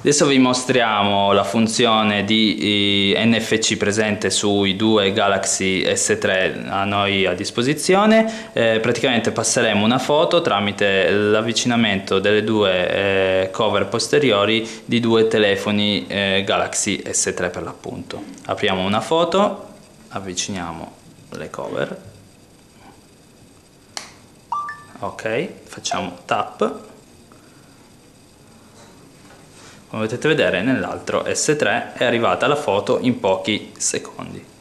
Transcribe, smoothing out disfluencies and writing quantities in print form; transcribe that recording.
Adesso vi mostriamo la funzione di NFC presente sui due Galaxy S3 a noi a disposizione. Praticamente passeremo una foto tramite l'avvicinamento delle due cover posteriori di due telefoni Galaxy S3 per l'appunto. Apriamo una foto, avviciniamo le cover, ok, facciamo tap. Come potete vedere nell'altro S3 è arrivata la foto in pochi secondi.